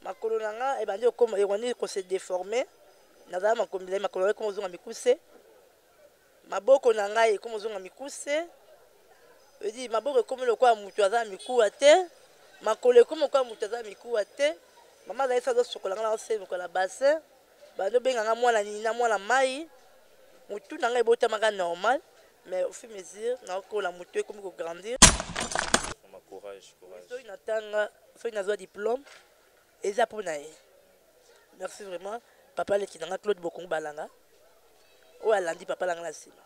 makolo nanga ebandi okoma ewani ko se déformer nazala makomila makolo ko mozonga mikuse maboko nanga ko mozonga mikuse edi maboko ko molo kwa mutu aza mikuwa te makolo ko kwa mutu aza mikuwa te mama za isa zo sokola ngala se ko la bassin bando benga nga mwana nina mwana mai mutu nanga ebota maka normal mais au fur et à mesure na ko la mutu ko ko grandir courage soki natanga soki nazwa diplôme eza mpona ye merci vraiment papa leki nanga Claude Bokongo Balanga oyo alandi papa langa na nsima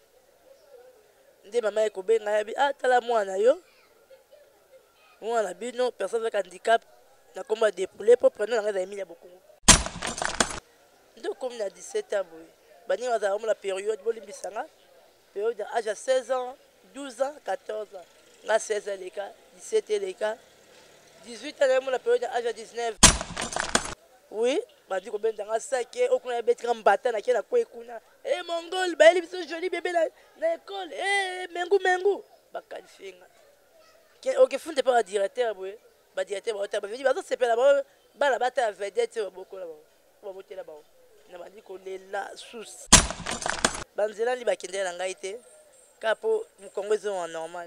nde mama ekobenga yabi tala mwana yo mwana bino personne avec handicap na komba dépoulé mpo preno nanga eza Emilia Bokongo nde okomi na 17 ans boye baningi bazala omona période bolimbisanga période âge à 16 ans 12 ans 14 ans nga 16 les cas 17 les cas 18 ans la période âge à 19 oui bandi ko benda nga sake okuna betika mbata na kena kwa ekuna mongol ba eli biso joli bébé na école mengu ba qualifier nga OK funde pas directeur boy ba directeur ba ota ba vidi ba zo sepela ba bala bata vedette boko la ba botela ba na bandi ko lela sous banzela li bakendela ngai te kapo mukongwezo en normal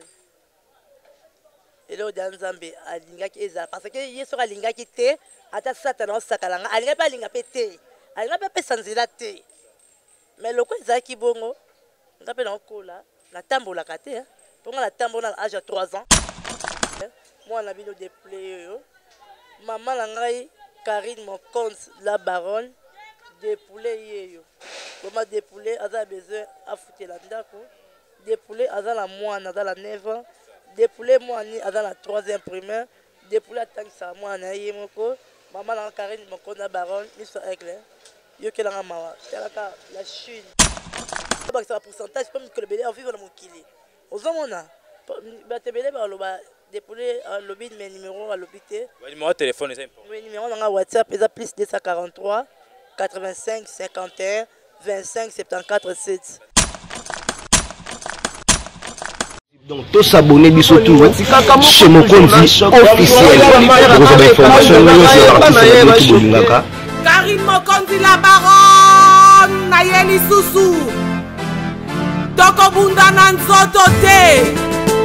et là Nzambe alingaki eza parce que yeso alingaki te ata satana osakalanga alinga pa alinga pété alinga pa pesa nzela te mais loko ezaki bongo ngape na okola na tambola kate ponga na tambola à l'âge de 3 ans moi na bino déplay yo maman na ngai Karine Mokonzi la baronne dépoulé yeyo boma dépoulé aza besoin afutela ndako dépoulé aza la mwana aza la 9 ans dépoulé moi ni dans la 3e primaire dépoulé tant que ça moi na yemoko maman la Karine Mokonzi la baronne miso aigle yo ke la mawa telaka la Chine ba ça pourcentage comme que le bébé en vivre dans mon kili ozomona ba tebele ba loba dépoulé lobby mes numéros à l'hôpital numéro de téléphone c'est important oui numéro dans WhatsApp est plus 243 85 51 25 74 7. Donc, tous s'abonner biso toujours chez Mokonzi officiel. Vous avez information Karine Mokonzi la baronne Nayeli Susu Toko Bunda Nanzoto te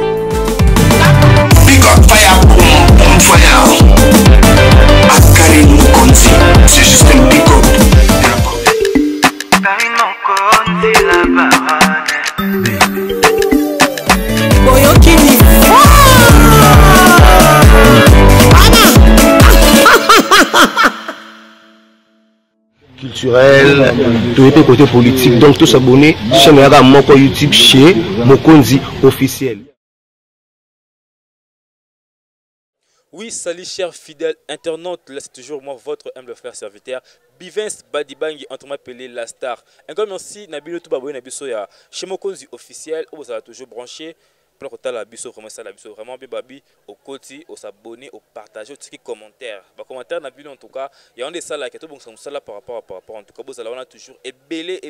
Big up fire on fire Karine Mokonzi c'est juste un big up Karine Mokonzi la baronne culturel, tout était côté politique, donc tous s'abonner chez mon YouTube chez Mokonzi officiel. Oui, salut chers fidèles internautes, là c'est toujours moi votre humble frère serviteur Bivens Badibangi, entre m'appeler la star. Un grand merci Nabilo Toubaboy Nabiso ya chez Mokonzi officiel, où vous avez toujours branché. Pour la biso vraiment ça la biso vraiment bien babi au côté au s'abonner au partager au petit commentaire ba commentaire na bilo en tout cas il y a un des ça là qui est tout bon ça là par rapport en tout cas vous allez on a toujours ébélé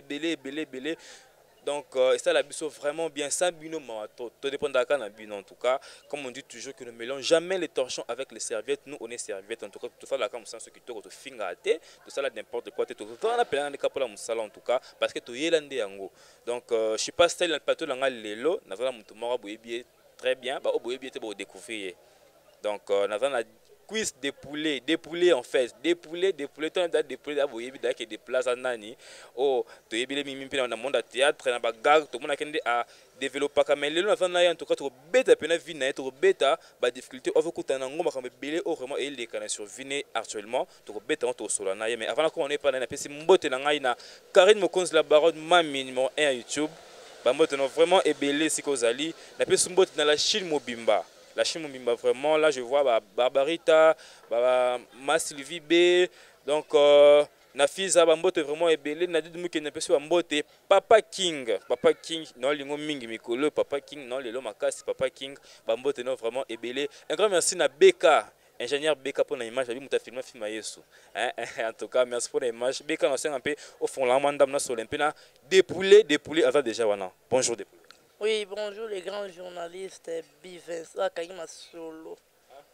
donc ça la biso vraiment bien ça bino tout dépend de la bino en tout cas comme on dit toujours que ne mélange jamais les torchons avec les serviettes nous on est serviettes en tout cas tout ça là comme ça ce qui te to finga té tout ça là n'importe quoi tout on a plein de cas pour la musala en tout cas parce que to yelande yango donc je suis pas style le plateau là lelo na vala mutu mora boyebi très bien ba boyebi te bo découvrir donc na vala quiz dépoulé en fait dépoulé ton da dépoulé aboyebi da ke des places nani oh to yebile mimi pe na monde théâtre na bagarre to mona kende a développer comme lelo na en tout cas to beta pena vie na to beta ba difficulté over kutana ngoma comme belé au vraiment et les canaux sur vine actuellement to beta on to solo na mais avant qu'on est pas na pesi mbote na ngai na Karine Mokonzi la baronne ma minimum 1 YouTube ba mbote no vraiment ebelé sikozali na pesi mbote na la Chine mobimba. La Chine Mobimba vraiment, là je vois Barbarita, Ma Sylvie B, donc Nafiza Bambote vraiment ébélé, Nadid Mouké Nepesi Bambote, Papa King, non lingo mingi mikolo, Papa King, non lelo makasi, Papa King, Bambote non vraiment ébélé. Un grand merci na Beka, ingénieur Beka pour l'image, j'ai vu mon film Yesu. En tout cas, merci pour l'image. Beka nous un peu au fond la mandam na solimpena, dépoulé avant déjà wana. Bonjour dépoulé. Oui, bonjour les grands journalistes, Bivens, Kagima Solo.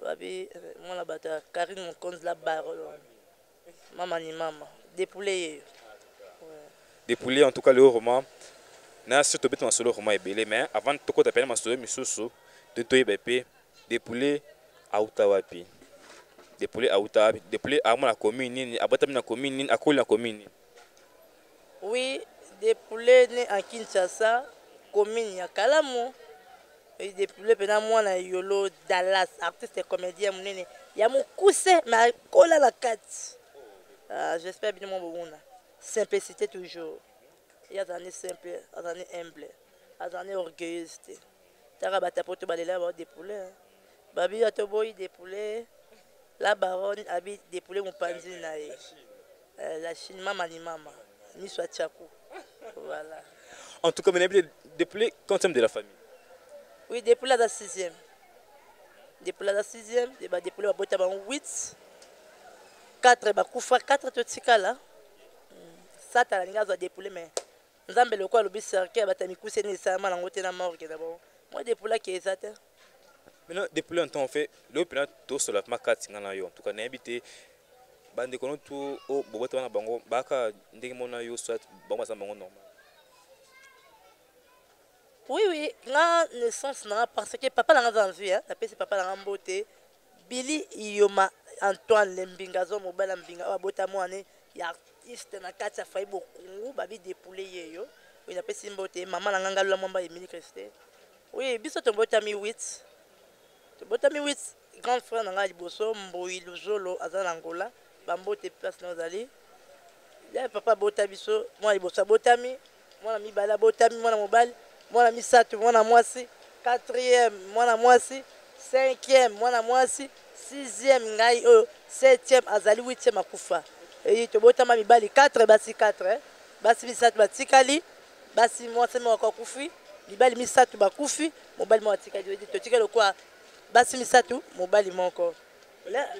babi mwana bata Karine Mokonzi la baronne mama ni mama dépoulé Dépoulé en tout cas le roman na surtout bête solo roman est belé mais avant de te taper ma solo misusu de toi bépé dépoulé autawapi dépoulé autawapi dépoulé à la commune ni abatami na commune ni akoli na commune. Oui, dépoulé né en Kinshasa commune ya Kalamu. Et dépoulé pendant moi na Yolo Dallas artiste et comédien munene ya mukuse mais kola la carte. J'espère bien mon bon simplicité toujours. Il y a des années simples, des années humbles, des années orgueilleuses. Tara batapoto balela ba dépoulé. Babi atoboy dépoulé. La baronne habite dépoulé mon panzi nae. La Chine mama ni mama. Ni soit tchakou. Voilà. En tout cas, vous dépoulé quantum de la famille. Oui, dépoulé à la 6e. Dépoulé à la 6e, dépoulé à bota 8. 4 bakoufa 4 totika là. Ça ta linga za dépoulé mais nzambe le quoi le bis cercle batami kuse ni ça ma nango te na morgue d'abord. Moi dépoulé qui est ça. Maintenant dépoulé en temps fait le plan tout sur la marque ngana yo. En tout cas na habité bande kono tout au bobota na bango baka ndenge mona yo soit bango sa bango normal. Oui, la naissance parce que papa n'a pas envie, hein. La papa n'a pas beauté. Billy Yoma Antoine Lembinga zo mobile mbinga abota moane ya artiste na kati ya fayi bokungu babi dépoulé yeyo. Oui, na pesi mbote maman na nganga lwa mamba Emily Christé. Oui, biso to bota mi 8. To bota mi 8 grand frère na ngali boso Mboi Luzolo azana Angola, bambote place na zali. Ya papa bota biso, moi ibosa botami, moi mi bala botami, moi na mobile. Moi mi satu mwana mwasi 4e mwana mwasi 5e mwana mwasi 6e ngai 7e azali 8e akufa et to botama mibali 4 basi 4 basi misatu batikali basi mwasi mo akufi mibali misatu bakufi mobali mo atikali to tikalo kwa basi misatu mobali moko là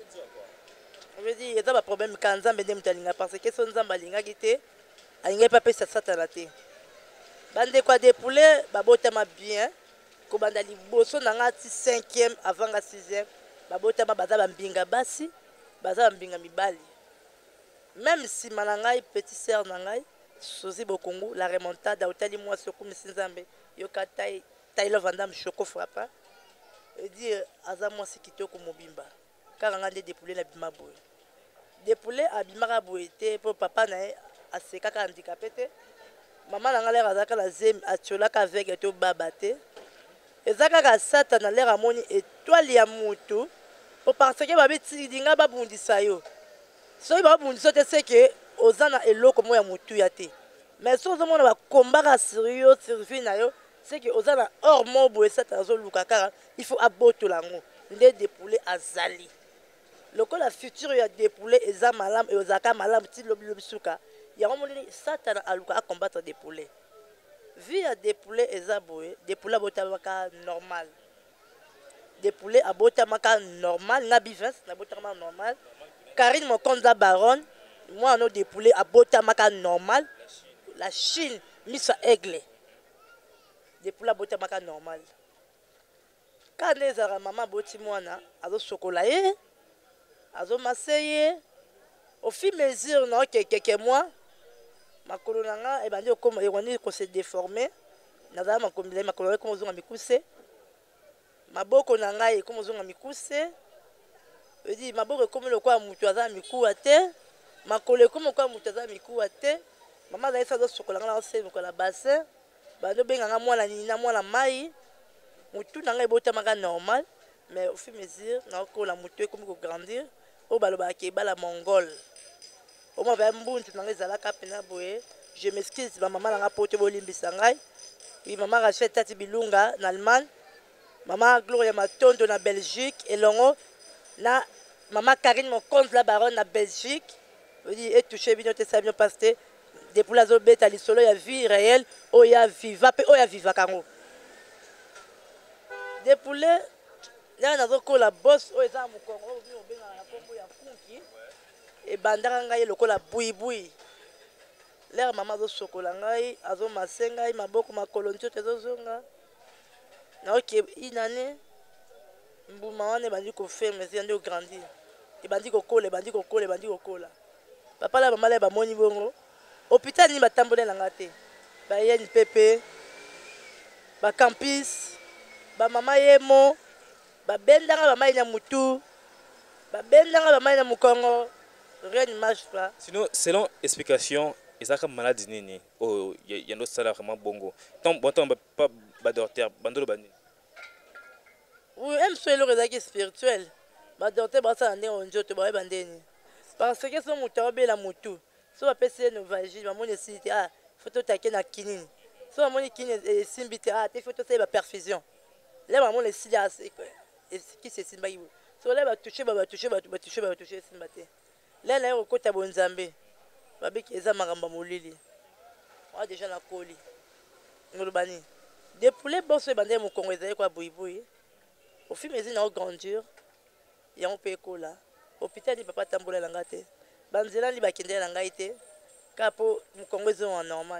je veux dire il y a pas problème quand nzambe ndem talinga parce que son nzamba linga kité alinga pas pesa satana te. Bande quoi dépoulé, babotama bien. Kobanda liboso nanga ti 5e avant nga 6e. Babotama baza bambinga basi, baza bambinga mibali. Même si manangai petit sœur nangai, Sozi Bokongo, la remontada otali moi soko misinzambe, yoka Taylor Vandam choko frappa. Et dit aza moi si kitoko mobimba. Car nga de dépoulé na bima boy. Dépoulé abimara boyete pour papa na aseka ka handicapé te. Maman n'a l'air à la zem à tcholaka avec et tout babaté. Et ça a satan a l'air à moni et toi liamuto pour parce que babiti dinga babundi sayo. So babundi sote c'est que ozana elo comme ya mutu yate. Mais so zo mona ba combat sérieux survie na yo c'est que ozana hors mobo et satan zo lukaka il faut aboto lango ndé dépoulé azali. Loko la future ya dépoulé eza malam et ozaka malam ti lobi suka. Il y a un moment donné, Satan a combattre des poulets. Vu à des poulets et zaboué, des poulets à botamaka normal. Des poulets à botamaka normal, na bivens, na botamaka normal. Karine Mokonzi la baronne, moi on a des poulets à botamaka normal. La Chine, mis à aigle. Des poulets à botamaka normal. Quand les ara maman boti moana, azo chocolaté, azo massé. Au fur et à mesure, non, quelques mois. Ma colonanga et bandi comme et on s'est déformé naza ma comme ma colonanga comme on a mikuse ma boko nanga et comme on a mikuse je dis ma boko comme le quoi mutu aza miku ate ma colonanga comme quoi mutu aza miku ate maman za esa do sokolanga na se ko la bassin bando benganga mwana nina mwana mai mutu nanga ebota maka normal mais au fur et à mesure na ko la mutu comme ko grandir au baloba ke bala mongol. Je m'excuse, ma maman a porté au Limbisangai. Oui, maman a fait Tati Bilunga en Allemagne. Maman Gloria Maton en Belgique. Et longo, na maman Karine Mokonzi la baronne en Belgique. Je dis, et touché, bien, tu sais bien, pasteur. Depuis la zone bête, il y a vie réelle, il y a viva, il y a viva. Depuis là, il y a la bosse, il y a un Congo, il y a un et bandara ngai lokola bui bui l'air maman zo chocolat ngai azo masengai maboko makolo nzoto ezozonga na ok inane mbuma wana ebandi kofirme esi yandi ograndir ebandi kokola ebandi kokola ebandi kokola papa la mama la bamoni bongo hôpital nini batambolelanga te bayeni pepe bacampus bamama yemo babendanga bamai na mutu babendanga bamai na mukongo rien ne marche pas. Sinon, selon explication, ils ont maladie nini. Oh, il y a un autre salaire vraiment bongo. Tant bon temps pas badorter, bandolo bani. Oui, même si le réseau spirituel, badorter basa ande onjo to ba bandeni. Parce que son mutu be la mutu. So ba pese no vagine, ba moni site ah, photo take na kinini. So ba moni kinini simbite ah, te photo c'est ba perfusion. Là ba moni site ah, et qui se simba yibo. So là ba toucher simbate. Là na ko ta bonzambe. Babiki eza maramba molili. On déjà la coli. Ngolobani. Des poulets bosse bandé mon Congo ezali kwa boui. Au film ezina au grandeur. Ya on peut kola. Hôpital di papa tambola langa te. Banzela li bakende langa ite. Kapo mon Congo ezo en normal.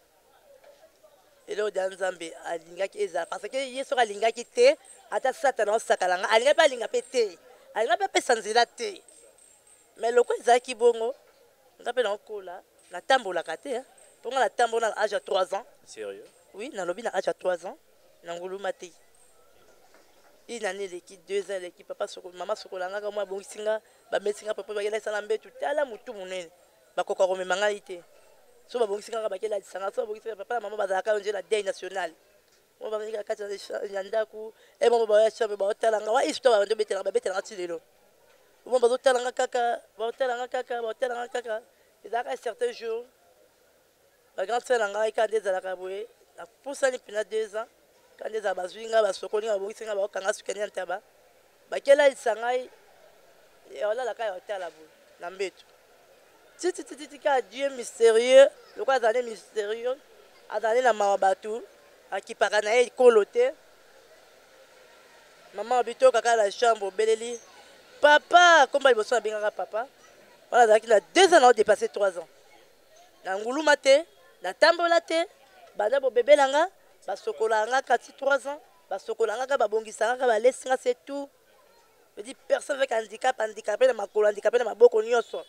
Et là dans Nzambe alingaki eza parce que yeso alingaki te ata satana sakalanga alinga pa alinga pété. Alinga pa sanzela te. Mais le quoi ezaki bongo rappelle encore là, la tambola kate, pour la tambola à l'âge de 3 ans. Sérieux? Oui, dans le lobby à l'âge de 3 ans. Dans le maté. Il a né l'équipe 2 ans, l'équipe papa soko, maman soko langa comme moi bon singa, ba mesinga papa ba yela salambe tout à la mutu munene. Ba kokoro me mangalité. So ba bon singa ba kela sanga so bon singa papa maman ba zaka onje la deuil national. On va venir à kata yanda ku et maman ba ya chambe ba hotelanga wa histoire ba betela ba betela tilelo. Bon ba hotelanga kaka, ba hotelanga kaka. Il y a certains jours, la grande sœur a été quand elle a boé, la pousse à 2 ans, quand elle a bazuinga, la sokoni, la bourse, la kanga sukani en tabac. Quelle a il s'engaille, et on a la caille à la boue, l'embête. Titi, Dieu mystérieux, le quoi d'année mystérieux, a donné la marabatou, à qui paranaï, coloté. Maman habite au caca la chambre, beleli. Papa, comment il me semble bien, papa? Voilà, il a 2 ans, on a dépassé 3 ans. Na ngulu mate, na tambola te, bana bo bébé langa, ba sokolanga 3 ans, ba sokolanga ka ba bongisanga ba lesinga c'est tout. Je dis personne avec handicapé na makolo, handicapé na maboko nyonso.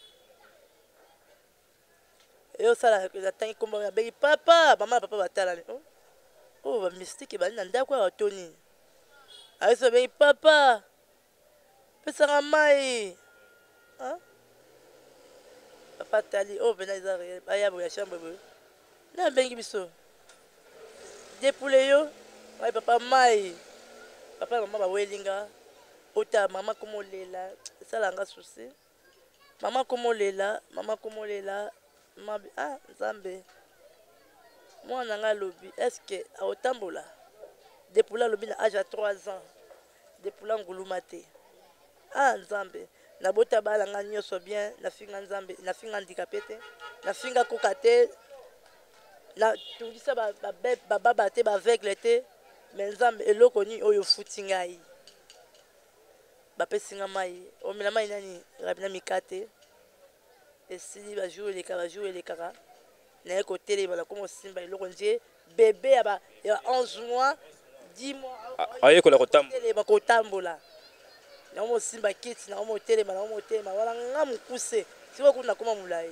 Et au sala la tangi komba na begi papa, maman papa batala ni. Oh, ba mystique ba na ndako ya Tony. Aiso begi papa. Pesa mai. Hein? Papa tali oh bena izari baya bo ya chambre bo na bengi biso depouler yo ouais papa mai papa maman ba welinga ota maman komo lela ça langa souci maman komo lela mabi ah Nzambe moi nanga lobi est-ce que a otambola depouler lobi na âge à 3 ans depouler ngulumate ah Nzambe na bota bala nga nyonso bien na finga Nzambe na finga handicapé te na finga kokate na tungisa ba baba te ba aveugle te mais Nzambe eloko ni oyo futi ngai ba pesinga mai o mina mai nani rabina mikate esili ba jouer les kaka na ekotele bala comme simba eloko nje bébé ya 11 mois 10 mois aye ko la kotambola na mo simba kiti na mo telema wala ngamu pousse si vous kuna koma mulai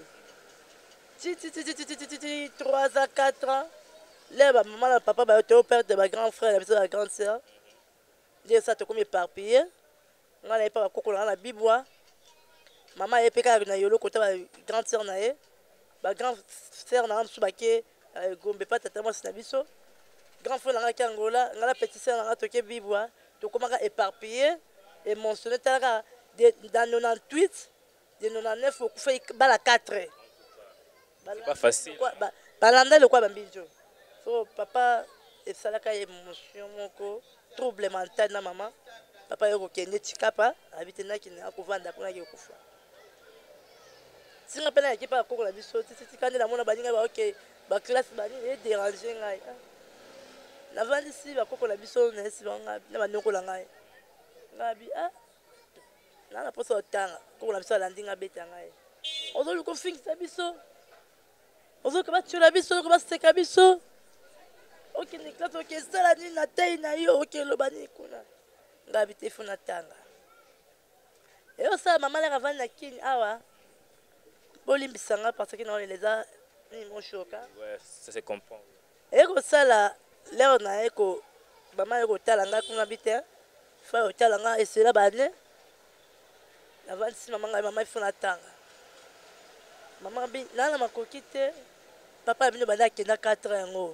3 ans 4 ans là ba maman papa ba te père de ba grand frère la grande sœur Dieu ça te comme éparpillé ngala pas kokola na bibwa maman epeka na yolo kota ba grande sœur na ye ba grand frère na msu bake gombe pas tata moi na biso grand frère na ka Angola ngala petit sœur na toke bibwa to komaka éparpillé et mentionné dans 98 de 99 au fait bala 4 c'est pas facile balanda le quoi bambijo so papa et salaka émotion moko trouble mental na maman papa yoko kende tikapa habite na kina akovanda pona ke kufa singa pena ki pa ko la biso titi kande na mona baninga ba OK ba classe bani et déranger ngai na vandi si ba ko la biso na si banga na banoko la ngai ngabi ah na poso otanga ko la biso la ndinga beta ngai ozo lu ko fixa biso ozo ko ba tshula biso ko ba seka biso OK ni classe OK sala ni na taille na yo OK lo bani kuna ngabi te funa tanga et ça maman la ravane na kini awa bolimbisanga parce que non les a ni mon choka ouais ça se comprend et ko sala leo na eko maman eko talanga kuna bite fa o talanga et cela bane avant si maman funa tanga maman bi nana makoki te papa bino bana kenda 4 yango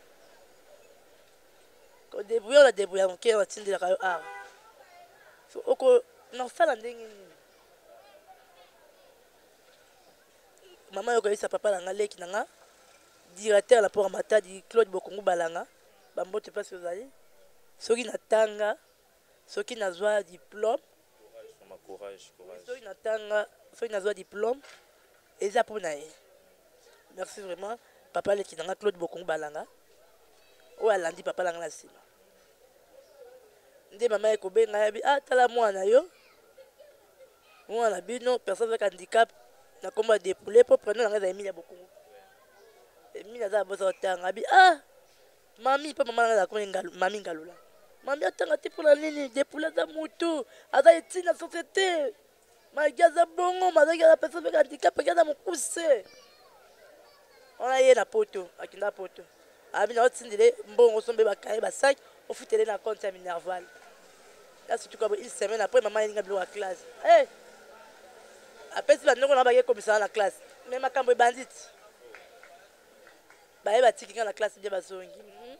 ko débrouiller la débrouiller mon cœur tindi la kayo ah oko na sala ndenge nini maman yoko isa papa langa leki nanga directeur la pour matadi Claude Bokongu balanga bambote pas ozali soki na tanga soki na zwa diplôme courage soki na zwa diplôme eza pour na ye merci vraiment papa leki nanga Claude Bokongu balanga o alandi papa langa na sima nde mama ekobenga yabi ah tala mwana yo mwana bino personne avec handicap na komba dépouler pour prendre nanga za Emilia Bokongu Emilia za bosa tanga bi ah mami pa mama nanga za ko mami ngalula mami atanga te pour la nini dépouler za mutu aza etina société magaza bongo mazaki za personne avec handicap magaza mokuse ona ye na poto akinda poto abi na otindile mbongo sombe bakaye basaki ofutele na compte ya Minerval là surtout comme une semaine après maman il a bloqué la classe eh après si bandeko na ba comme ça la classe mais makambo bandit ba eba tiki na classe bien bazongi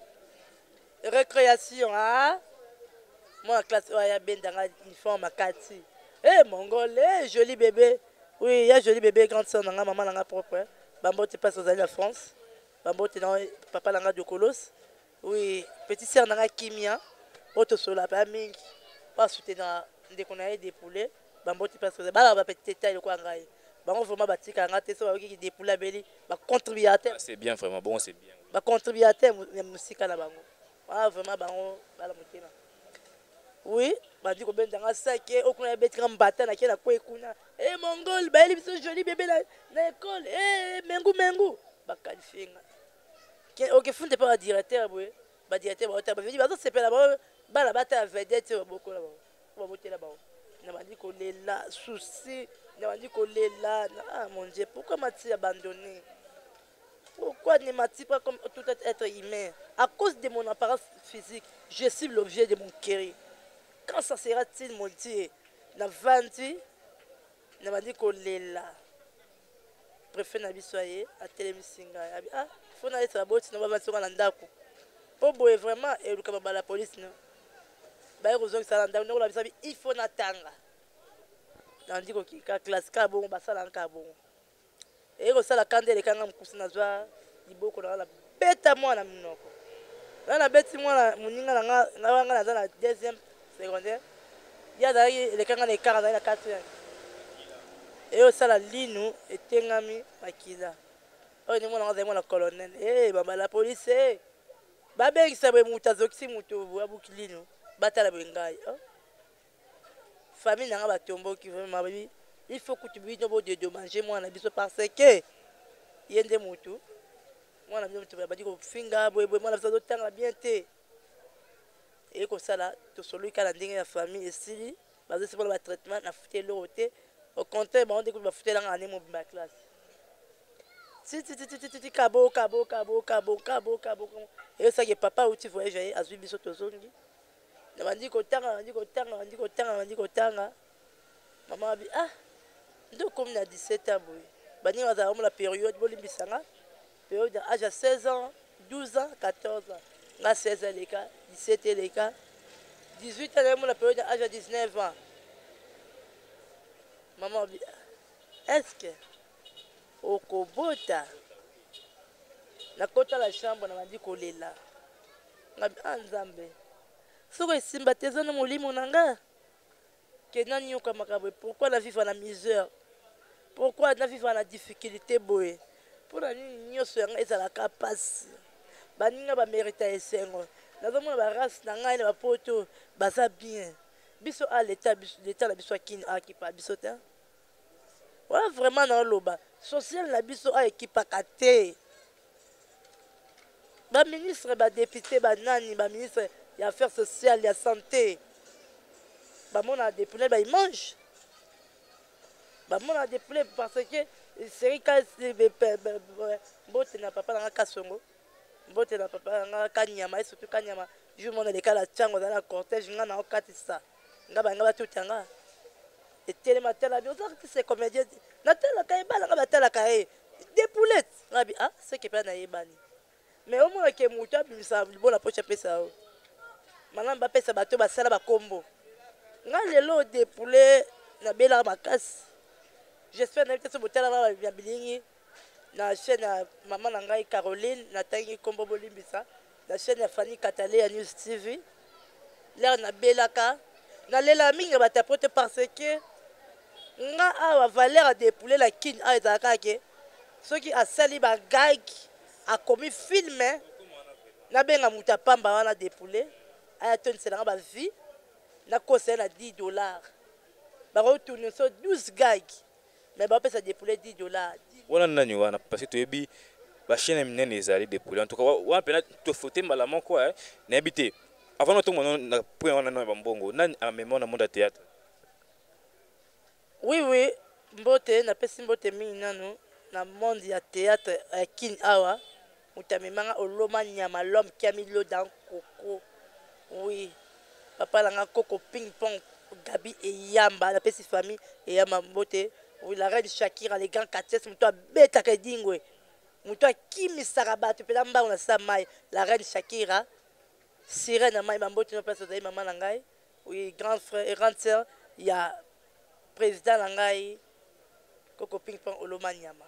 récréation ah moi la classe ya bendanga uniforme makati eh mongolais joli bébé oui il y a joli bébé grande sœur nanga maman nanga propre bambo te passe aux années de France bambo te na papa nanga de Colos oui petit sœur nanga Kimia auto sola pa mingi pas soutenir ndeko na ye dépouler bambo te passe ba ba petit taille ko ngai bango vraiment batika ngate so ba ki dépouler beli ba contribuateur c'est bien vraiment bon c'est bien ba contribuateur musika na bango ah vraiment bango bala mutema oui bandi ko bendanga sake okuna betika mbata na kena ko ekuna eh mongol ba eli biso joli bébé na école eh mengu ba qualifier OK funde pas directeur boy ba directeur ba ota ba vidi ba so sepela ba bala bata vedette boko la ba botela ba na bandi ko lela souci na bandi ko lela ah mon Dieu pourquoi m'a-t-il abandonné pourquoi ne m'a-t-il pas comme tout être humain à cause de mon apparence physique je suis l'objet de mon cœur quand ça sera-t-il mon Dieu na vandi na bandi ko lela préfet na bisoye a telemisinga ah faut na être aboti na ba songa na ndako po boye vraiment et le kababa la police non ba rozong sala ndako na bisabi il faut na tanga nandi ko ka classe ka bon ba sala nka bon et ko sala kandele kanga mkusi na zwa liboko na la beta mwana minoko na beti mwana muninga na wanga na za na deuxième secondaire ya da le kanga na kanga na 4e et au sala linu etengami makila oh ni mwana ngaza mwana colonel eh baba la police eh babengisa bwe mutazoksi mutu abukilino batala bengai famille nanga batombo qui vraiment babi il faut que tu bino bo de manger mwana biso parce que yende mutu mwana biso badi ko finga bwe mwana biso tanga bien te et comme ça là to solo kala ndenge ya famille esili bazo se ba traitement na futé l'autre au contraire ba on découvre ba futé la année mon ma classe ti kabo et ça que papa ou tu voyage azui biso tozongi na bandi ko tanga maman bi ah ndo comme na 17 ans boy bani waza la période bolimbisanga période âge à 16 ans 12 ans 14 ans na 16 ans les cas 17 les cas 18 ans la période âge à 19 ans maman bi est-ce que okobota na kota la chambre na bandi kolela ngabi anzambe soko esimba te eza na molimo na nga ke nani yoka makaboye pourquoi na vivre na misère pourquoi na vivre na difficulté boye mpona nini nyonso yanga ezalaka mpasi baninga bamérita esengo nazomona barace na ngai na bapoto baza bien biso a leta na biso akini akipa biso te wala vraiment na oloba social na biso aekipaka te baministre badepute banani baministre ya affaires sociales ya santé bamona dépoulé ils mangent bamona dépoulé parce que série kasi mbote na papa nanga kasongo mbote na papa nanga kanyama et surtout kanyama jour mona lekala tiango dans la cortège nga na okatisa nga banga batutanga etelema tela bi ozaka c'est comédien na tela kayebala nga batela kaye dépoulé ngabi ah c'est que pas na yebani mais au moins que mutu abimisa libola poche apesa o maintenant bapesa bato basala bakombo nga lelo dépoulé na bela makasi j'espère na bitso botala na bilingi na chaîne ya maman na ngai Caroline na tangi kombo bolimbisa na chaîne ya Fanny Katale ya News TV l'air na belaka na lela mingi batapote parce que nga awa valeur dépoulé la kin a ezalaka ke soki asali ba gag a commis film na benga muta pamba wana dépoulé aya tonisela ba vie na conseil na $10 ba retourner sur 12 gags mais ba pesa dépoulé $10 wana nani wana parce que toyebi ba chaîne minene ezali dépoulé en tout cas wana pena to foté malaman quoi na habité avant notre moment na point wana na bambongo nani a mémoire na monde théâtre oui mbote na pesi mbote mingi nanu na monde ya théâtre kin awa mutamemanga oloma nyama l'homme qui a mis l'eau dans coco oui papa langa coco ping pong Gabi et Yamba la petite famille et Yamba mbote oui la reine Shakira les grands quartiers muto beta kedingwe muto kimi sarabatu pe lamba on sa mai la reine Shakira sirène mai mbote no place de maman nangai oui grand frère et grande sœur il y a président nangai coco ping pong oloma nyama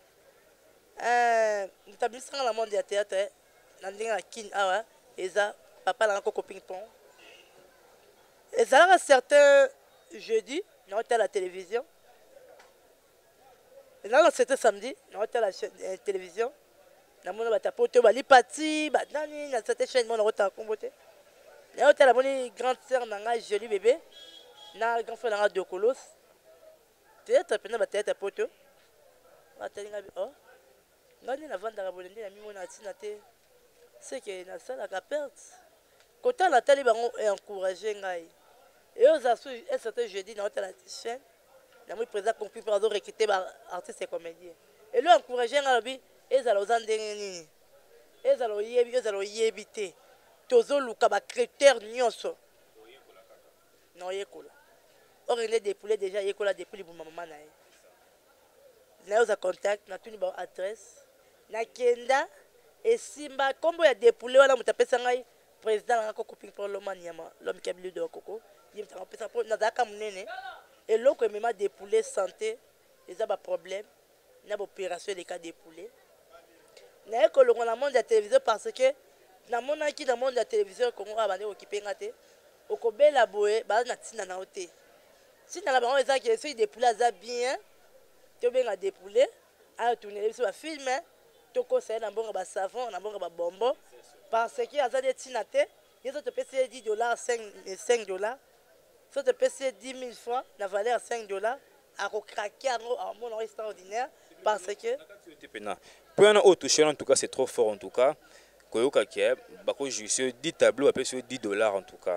mutabisanga la monde ya théâtre na ndinga kin awa eza papa langa coco ping pong. Et ça a certains jeudi, nous avons à la télévision. Et là, c'était samedi, nous avons à la télévision. Nous avons tapoté, nous avons parti, nous avons cette chaîne, nous avons comboté. Nous avons à la grande sœur, nous avons joli bébé. Nous avons grand frère, nous avons deux colos. Théâtre, nous avons théâtre poteau. Nous avons nous avons vendu la bonne idée, nous avons c'est que nous avons la perte. Quand on a taliban encouragé, et aux assos, un certain jeudi, dans la chaîne, nous avons président compris pour recruter des artistes et comédiens. Et lui encouragé, ils allaient aux andénés, ils allaient y éviter. Tozo luka ba critère nyonso. Non yekola. Or il est dépoulé déjà yekola depuis le maman na. Là aux contact, na tuni ba adresse. Na kenda et simba kombo ya dépoulé wala mutapesa ngai président na coco ping pour l'homme nyama, l'homme qui a bu de coco. Il me fait pour nazaka munene et l'autre même dépoulé santé, ils ont des problèmes, na opération des cas dépoulé. Na ko le monde de la télévision parce que na mona ki na monde de la télévision Congo abandé occupé ngate okobela boye ba na tina na oté si na la bango eza ki esi dépoulé za bien to benga dépoulé a tourner sur film to ko ça na bongo ba savon na bongo ba bonbon parce que aza de tina te ils ont te payé $10 $5 so te payé 10 000 francs la valeur $5 à craquer à mon extraordinaire parce que pour un autre touché en tout cas c'est trop fort en tout cas. Bako sur 10 tableaux après sur $10 en tout cas.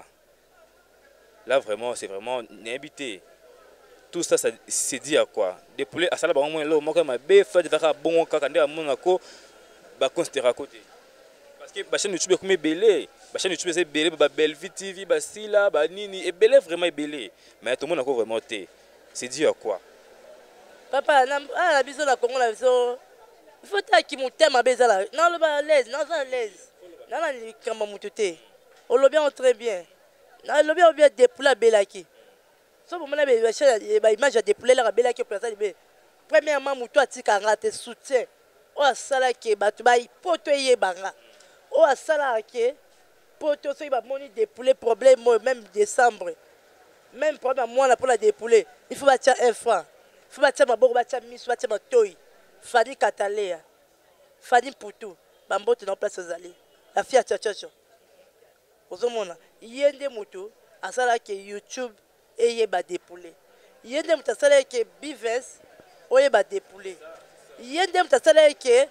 Là vraiment c'est vraiment habité. Tout ça c'est dit à quoi? Dépoulé à ça là ba moins là moi comme be fait de faire bon kaka ndé à monako ba considérer à côté. Parce que ba chaîne YouTube comme belé, ba chaîne YouTube c'est belé ba Bellevue TV ba Sila ba nini et belé vraiment belé. Mais tout le monde encore vraiment té. C'est dit à quoi? Papa la biso la Congo la biso il faut que tu m'aimes bezala non le ba l'aise non ça l'aise non non kamba mututé on le bien très bien non le bien dépoulé belaki so bon na ba image de dépoulé la belaki pour ça premièrement mutu atika ngate soutien o asala ke batu ba poto yebanga o asala ke poto so ba moni dépoulé problème même décembre même problème moi pour la dépoulé il faut bâtir un franc il faut bâtir maboko bâtir miso bâtir matoyi Fanny Katalea, Fanny Poutou, Bambote dans place aux allées. La fille à Tchatchacho. Ozomona, yende mutu, asala ke YouTube et yeba dépoulé. Yende mutu asala ke Bives, oyeba dépoulé. Yende mutu asala ke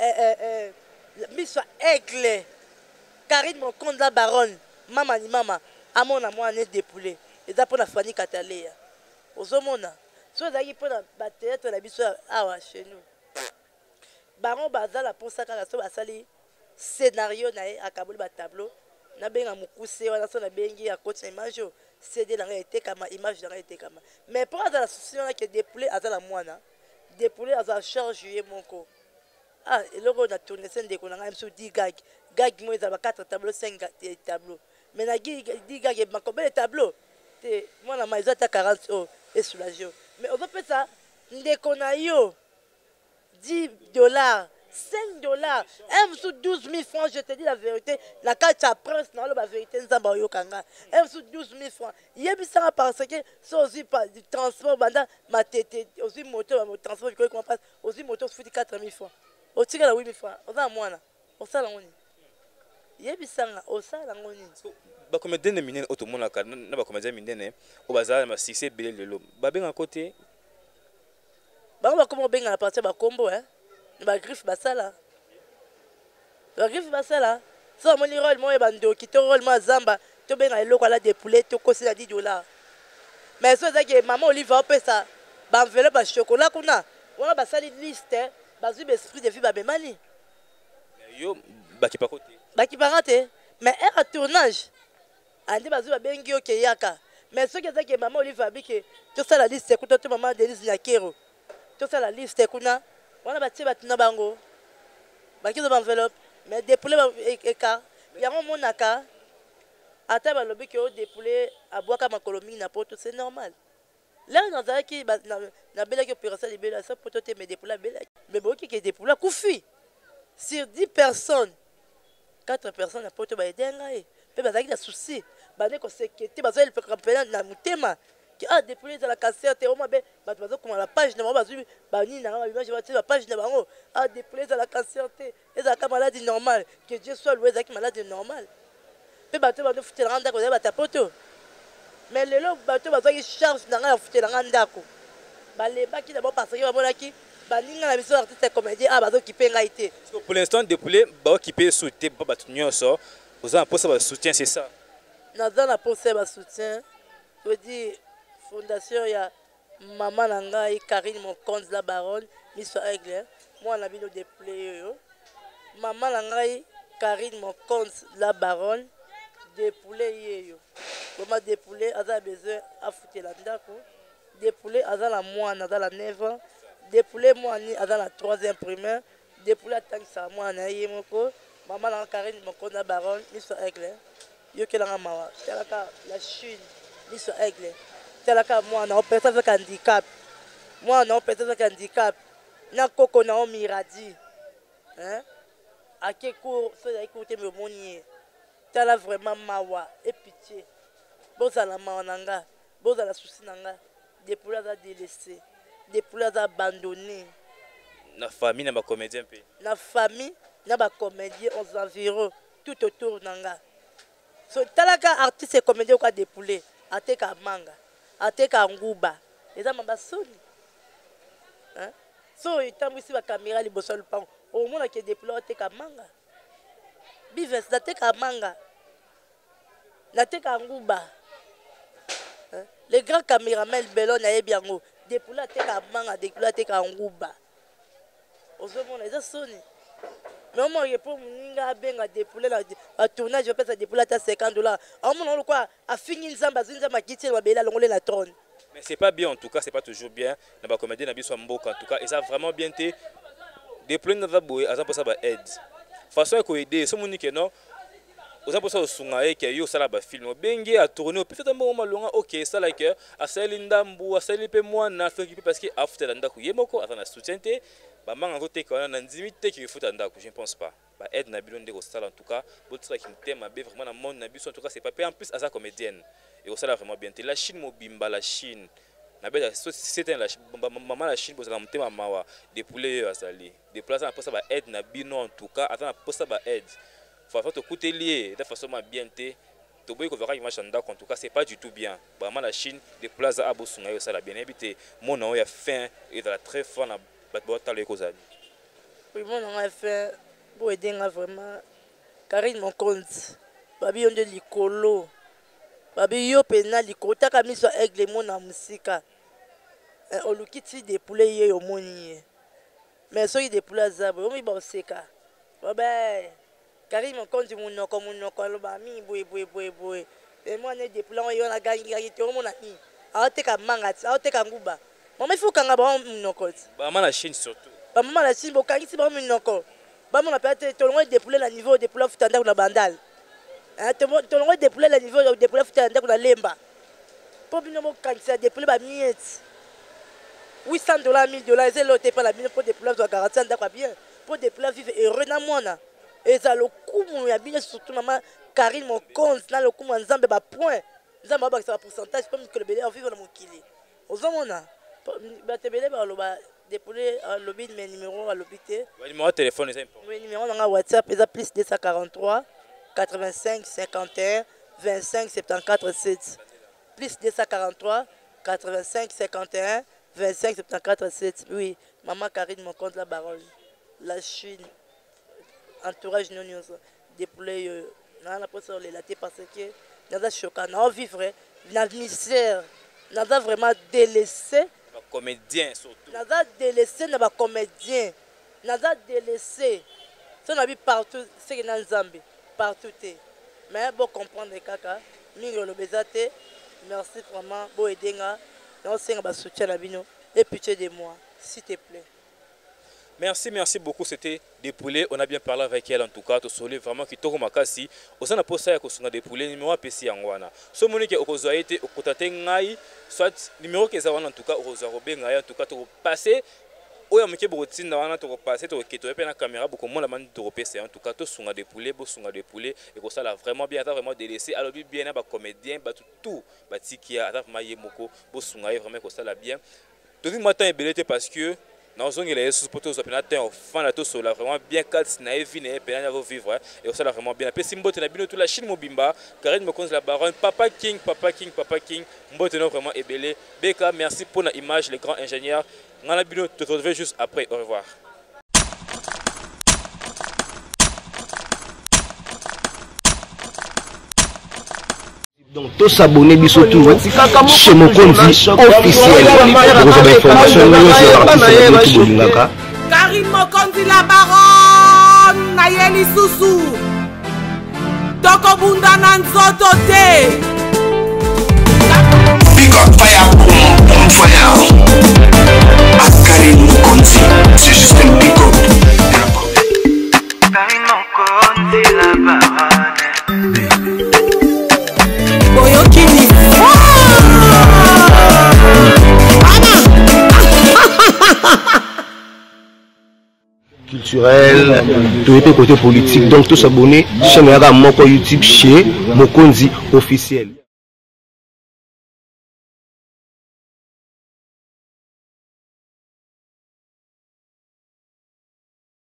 Miss Aigle, Karine Mokonda Baronne, Mama ni mama, amon à moi né dépoulé. eza mpona Fanny Katalea ozomona so ezalaki mpona bateatre na biso awa chez nous bango bazala mposa kaka so basali scénario na ye akaboli batableau nabenga mokuse wana so nabengi akoti na image oyo cd na ngai etekama image na ngai etekama mais mpo azala susi wana ke Depule azala mwana Depule azala charge ye moko eloko oyo na tourne se ndeko na ngai mosu di gag mo ezala ba 4 tableau 5 tableau mais na di gag makobele tableau te mwana ma eza ata 40 oyo esoulage yo mais ozopesa ndeko na yo $10, $5, un sous 12 000 francs, je te dis la vérité. La carte à prince, non, la vérité, nous avons eu kanga. Un sous 12 000 francs. Il y a ça parce que c'est aussi pas du transport, ma tête, aussi moto, mon transport, je comprends pas. Aussi moto, c'est 4 000 francs. Au tigre, 8 000 francs. On va à moi là. On s'en a il y a ça, on s'en a ba comédien de minen auto mona ka na ba comédien minen o bazala ma succès belé lelo. Ba benga côté. Ba ba comment benga la partie ba combo hein. Ba griffe basala so moni rôle mo e bando ki to rôle ma zamba to benga eloko ala Depule to kosi na $10 mais so zaki maman Oliva opesa ba enveloppe ba chocolat kuna wana basali liste bazui esprit de vie ba bemani yo baki pa côté baki parate mais un tournage andi bazui ba bengi yo ke yaka mais so ke zaki maman Oliva biki to sala liste kuto to maman Denise Nyakero to sala liste kuna wana batie batuna bango bakizo ba enveloppe mais Depule eka yango monaka ata balobi ke o Depule abwaka makolo mingi na poto c'est normal là nazalaki na belaki opération libela sa poto te mais Depule belaki mais boki ke Depule kufi sur 10 personnes 4 personnes na poto ba edenga pe bazalaki na souci bane ko sekete bazali pe campagne na mutema Depule za la cancer te oma be bato bazo kuma la page na bazo bani na image ba la page na bango Depule za la cancer te eza ka maladie normale que Dieu soit loué za ki maladie normale pe bato bazo futela nganda ko ba tapoto mais lelo bato bazo ki charge na ngala futela nganda ko baleba ki d'abord parce que ba monaki baninga na biso artiste comédien bazo kipenga ité pour l'instant Depule ba kipe soutien ba bato nyonso oza pour ça ba soutien c'est ça nazana pour ça ba soutien je dis fondation ya maman na ngai Karine Mokonzi la baronne Miss Aigle moi na bino Depule yo maman na ngai Karine Mokonzi la baronne Depule yeyo comment Depule aza besoin afutela ndako Depule aza la mwana aza la 9 ans Depule mwani aza la 3e primaire Depule atangisa mwana ye moko maman na Karine Mokonzi la baronne Miss Aigle yo kelanga mawa telaka la Chine Miss Aigle telaka mwana opesa avec handicap mwana opesa avec handicap na koko na miradi hein ake cours so ya écouter me monier tala vraiment mawa et pitié bozala mawa nanga bozala souci nanga Depule za délaissé Depule za abandonné na famille na ba comédien pe na famille na ba comédien aux environs tout autour nanga so talaka artiste et comédien kwa Depule ateka manga ateka nguba eza mabasoni hein so itambwisi ba caméra liboso lupango au mona ke Depule ateka manga bives ateka manga nateka nguba hein les grands caméramans belon na yebiango Depule ateka manga Depule ateka nguba ozomona eza soni mais au moins pour muninga benga Depule la tournage je pesa Depule ata $50 au moins on quoi a fini nzamba zinzamba kiti ba bela longole la trône mais c'est pas bien en tout cas c'est pas toujours bien na ba comédien na biso mboka en tout cas et ça vraiment bien té Depule na va boy aza posa ba aide façon ko aider so munike non oza posa osunga e ke yo sala ba film bengi a tourner peut être mo malonga OK ça like a sali ndambu a sali pe mwana so ki parce que after ndako yemoko atana soutien té ba manga ko te kana na ndimi te ki futa ndako je ne pense pas ba aide na bilonde ko sala en tout cas botra ki mtema be vraiment na monde na biso en tout cas c'est pas en plus à sa comédienne et au sala vraiment bien té la Chine mobimba la Chine na bela c'était la maman la Chine pour la mtema mawa Depule azali déplacer na posa ba aide na bino en tout cas atana posa ba aide faut te coûter lié de façon bien té to boy ko verra image ndako en tout cas c'est pas du tout bien vraiment la Chine déplace à bosunga yo sala bien habité mon nom ya fin et dans la très fort na batbota le kozali oui mon nom a fait bo edenga vraiment Karine Mokonzi babi onde likolo babi yo pena likotaka miso aigle mona musika olukiti de poulet ye yo moni mais soki de poulet zabo yo mi ba oseka babe Karim Mokonzi munoko loba mi boye et moi ne de poulet yo na gangi to mona ni aoteka mangati aoteka nguba mama il faut kanga ba munoko ba mama la Chine surtout ba mama la Chine bokangi si ba munoko ba mona peut-être to longo de poulet la niveau de poulet futanda na bandal to longo de poulet la niveau de poulet futanda na lemba pour bino mo kanisa de poulet ba miette $800 $1000 c'est l'autre pas la mine pour des poules doit garantir d'accord bien pour des poules vivre heureux na mona et ça le coup mon ya bien surtout maman Karine mon compte na le coup mon nzambe ba point nzambe ba ça pourcentage comme que le bébé en vivre na mon kili ozomona ba te bébé ba loba des poules lobby mes numéros à l'hôpital numéro de téléphone c'est important oui numéro dans WhatsApp est plus 243 85 51 25 74 7 plus 243 85 51 25 74 7 oui maman Karine mon compte la baronne la Chine entourage non déployé na la poste les laté parce que nada choquant na vivre na misère nada vraiment délaissé comédien surtout nada délaissé na ba comédien nada délaissé ça na bi partout c'est que dans Zambie partout mais bon comprendre kaka mingo le bezate merci vraiment bo edenga non c'est un soutien à bino et pitié de moi s'il te plaît. Merci beaucoup, c'était des poulets. On a bien parlé avec elle en tout cas. Tu soulèves vraiment qui toko makasi. Au na posa ya kosunga des poulets numéro PC yangwana. So monique okozo été okotate ngai soit numéro que ça en tout cas okozo robé ngai en tout cas tu passer oya mike botina wana tu passer tu keto pe na caméra beaucoup moins la man tu PC en tout cas tu sunga des poulets et ko ça là vraiment bien vraiment délaissé alors bien ba comédien ba tout ba tiki ata vraiment yemoko bo sunga vraiment ko ça là bien. Tu dis matin ébélé parce que dans zone il est sous poteau ça peine atteint fin la tout là vraiment bien calme na vie na peine à vivre et ça là vraiment bien pe simbote na bino tout la Chine mobimba Karine Mokonzi la baronne papa king mbote non vraiment ébélé Beka merci pour la image les grands ingénieurs ngana bino te retrouver juste après au revoir. Donc, tous s'abonner biso tout chez Mokonzi officiel. Vous avez information Karine Mokonzi la baronne Nayeli Susu Toko Bunda Nanzoto te Big up fire on fire Karine Mokonzi c'est juste un big up Karine Mokonzi la baronne culturel, tout était côté politique, donc tous s'abonner chaîne Moko YouTube chez Mokonzi officiel.